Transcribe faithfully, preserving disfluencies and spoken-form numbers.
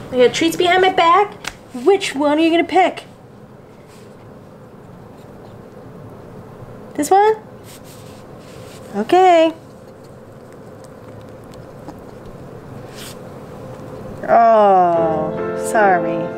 I got treats behind my back. Which one are you gonna pick? This one? Okay. Oh, sorry.